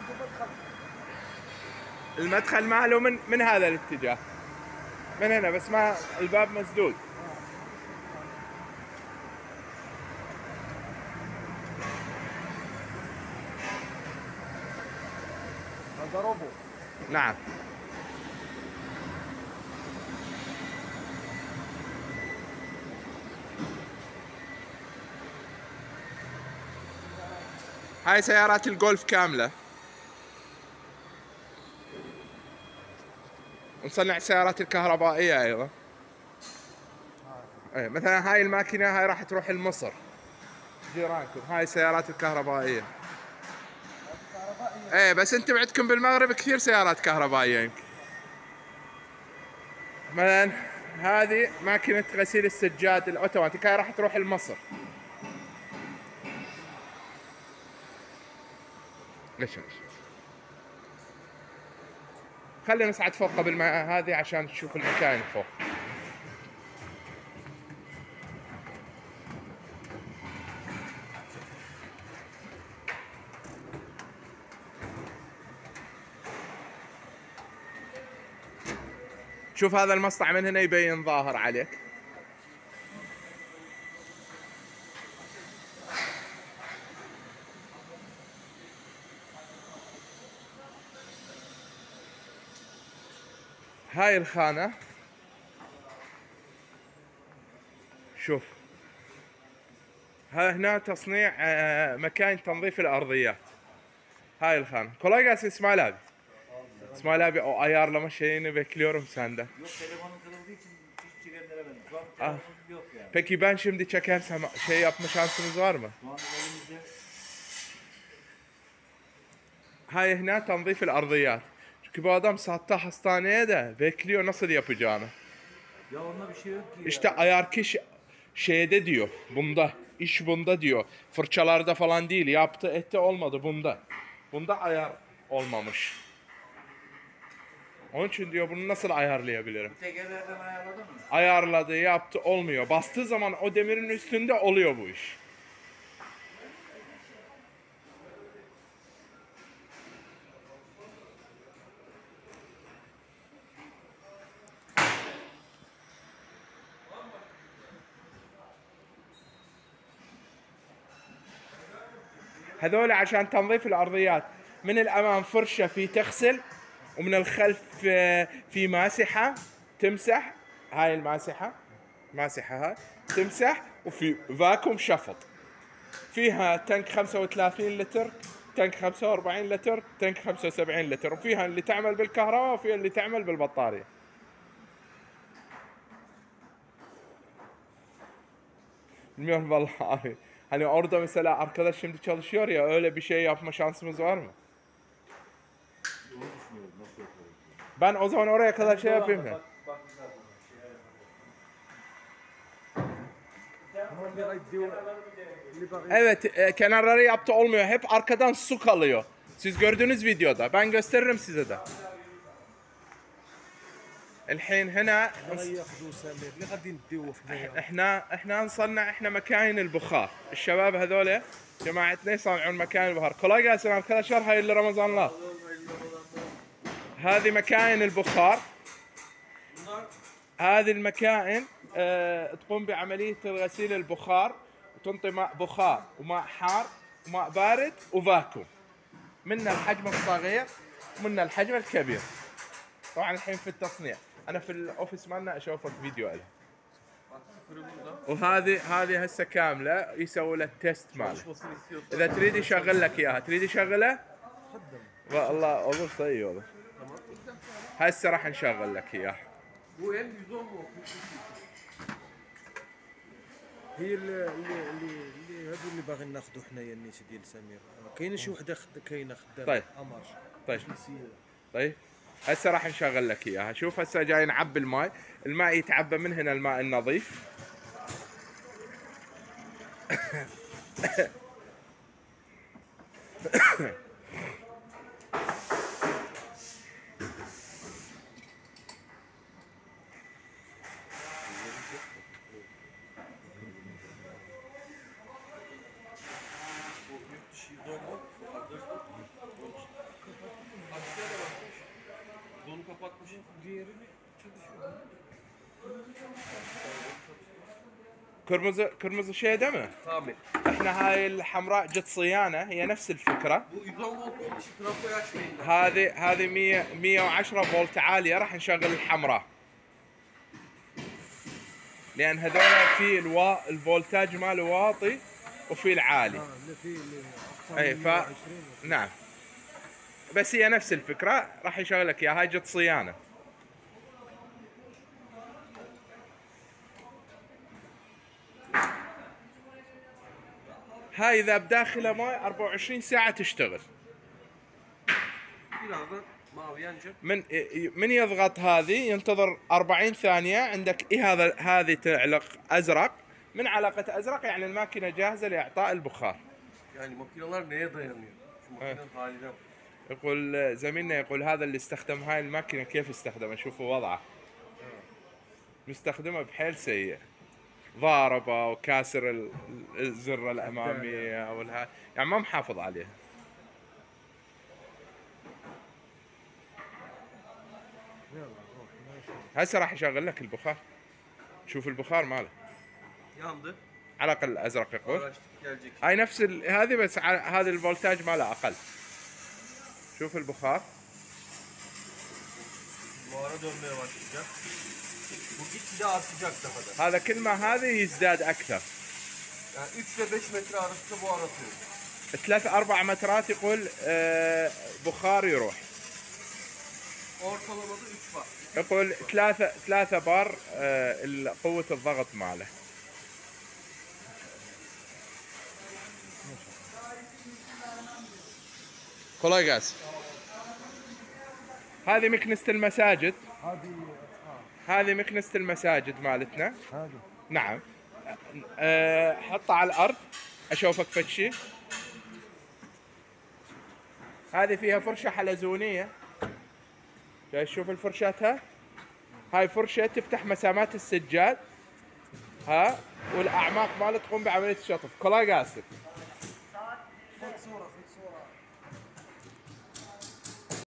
المدخل ماله من هذا الاتجاه، من هنا، بس ما الباب مسدود. هذا روبو. نعم. هاي سيارات الجولف كاملة. نصنع السيارات الكهربائية أيضا. ايه مثلا هاي الماكينة هاي راح تروح لمصر جيرانكم، هاي السيارات الكهربائية. ايه بس انتم عندكم بالمغرب كثير سيارات كهربائية يمكن. مثلا هذه ماكينة غسيل السجاد الاوتوماتيك، هاي راح تروح لمصر. ليش خلينا نصعد فوق قبل ما هذه عشان تشوف المكان فوق. شوف هذا المصنع من هنا يبين ظاهر عليك. هاي الخانة شوف، هنا تصنيع مكان تنظيف الأرضيات. هاي الخانة كولاجاس İsmail abi o ayarlama şeyini bekliyorum senden. Yok, telefonun kırıldığı için hiç çekenleremedim. Şu an Ah. telefonum yok yani. Peki ben şimdi çekersem şey yapma şansınız var mı? Şu an elimizde Hay hina tanzif الأرضيات. Çünkü bu adam sattı hastaneye de bekliyor nasıl yapacağını. ya onda bir şey yok ki İşte ya. ayarki şeyde diyor, bunda, iş bunda diyor. Fırçalarda falan değil, yaptı etti olmadı bunda. Bunda ayar olmamış. Onun için diyor bunu nasıl ayarlayabilirim? Bu tekerlerden ayarladın mı? Ayarladı, yaptı olmuyor. Bastığı zaman o demirin üstünde oluyor bu iş. هذول عشان تنظيف الأرضيات. من الأمام فرشة في تغسل، ومن الخلف في ماسحة تمسح. هاي الماسحة، ماسحة هاي تمسح، وفي فاكوم شفط. فيها تنك 35 لتر، تنك 45 لتر، تنك 75 لتر، وفيها اللي تعمل بالكهرباء وفيها اللي تعمل بالبطارية. Bilmiyorum vallahi abi. Hani orada mesela arkadaş şimdi çalışıyor ya, öyle bir şey yapma şansımız var mı? Onu düşünüyorum nasıl yapalım. Ben o zaman oraya kadar şey yapayım ya. Evet, kenarları yaptı olmuyor. Hep arkadan su kalıyor. Siz gördünüz videoda. Ben gösteririm size de. الحين هنا احنا نصنع احنا مكاين البخار. الشباب هذول جماعتنا يصنعون مكاين البخار. Kolay gelsin arkadaşlar, hayırlı Ramazanlar. هذه مكاين البخار. هذه المكائن تقوم بعملية غسيل البخار، وتنطي ماء بخار وماء حار وماء بارد وفاكوم. منا الحجم الصغير ومنا الحجم الكبير. طبعا الحين في التصنيع. انا في الاوفيس مالنا اشوفك فيديو لها. وهذه هسه كامله يسوي له التست ماله. اذا تريد يشغل لك اياها، تريد يشغله؟ والله olur sayı olur. هسه راح نشغل لك اياه. هي اللي هذو اللي باغيين ناخذوا حنايا الناس ديال سمير. كاينه شي وحده كاينه خدامه طيب اماش. طيب هسه راح نشغل لك اياها. شوف هسه جاي نعبي الماء، الماء يتعبى من هنا، الماء النظيف. كرمز شيدمه. Tabii. احنا هاي الحمراء جت صيانه، هي نفس الفكره. Bu 110 volt olduğu için trafoyu açmayın da. هذه 110 فولت عاليه، راح نشغل الحمراء لان هذول في الفولتاج ماله واطي وفي العالي. اللي في اللي اقصى اي من ف 120. نعم، بس هي نفس الفكره، راح يشغل لك اياها. هاي جت صيانه. هاي اذا بداخلها ماي 24 ساعه تشتغل. Birazdan mavi yanacak. من يضغط هذه ينتظر 40 ثانيه، عندك هذه تعلق ازرق. من علقه ازرق يعني الماكينه جاهزه لاعطاء البخار. Yani makineler neye dayanıyor? Şu makinenin haline bak. يقول زميلنا، يقول هذا اللي استخدم هاي الماكينه كيف استخدمها، شوفوا وضعه مستخدمه بحيل سيء، ضاربه وكاسر الزر الاماميه والها، يعني ما محافظ عليها. يلا روح ماشي. هسه راح يشغل لك البخار. شوف البخار ماله Yandı. علق الازرق يقول. Açtık gelecek. هاي نفس هذه، بس هذا الفولتاج ماله اقل. شوف البخار. Buhara dönmeye başlayacak. Bu gitgide artacak daha da. هذا كل ما هذه يزداد اكثر. Yani 3 ile 5 metre arasında buhar atıyor. 3-4 مترات يقول بخار يروح. Ortalamada 3 var. يقول 3 بار قوة الضغط ماله. كولاي جاز. هذه مكنسة المساجد. هذه مكنسة المساجد مالتنا. هذه. نعم. حطها على الأرض أشوفك فتشي. هذه فيها فرشة حلزونية. جاي تشوف الفرشاتها؟ هاي فرشة تفتح مسامات السجاد. ها، والأعماق مالها تقوم بعملية الشطف. كولاي جاسر.